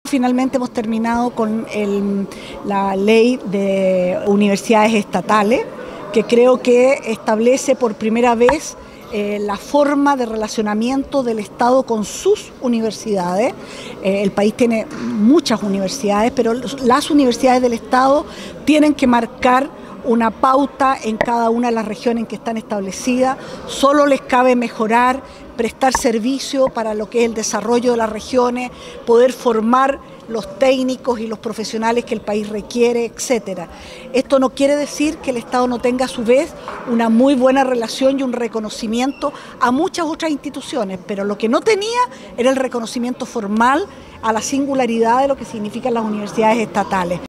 Finalmente hemos terminado con la ley de universidades estatales, que creo que establece por primera vez la forma de relacionamiento del Estado con sus universidades. El país tiene muchas universidades, pero las universidades del Estado tienen que marcar una pauta en cada una de las regiones en que están establecidas. Solo les cabe mejorar, prestar servicio para lo que es el desarrollo de las regiones, poder formar los técnicos y los profesionales que el país requiere, etc. Esto no quiere decir que el Estado no tenga a su vez una muy buena relación y un reconocimiento a muchas otras instituciones, pero lo que no tenía era el reconocimiento formal a la singularidad de lo que significan las universidades estatales.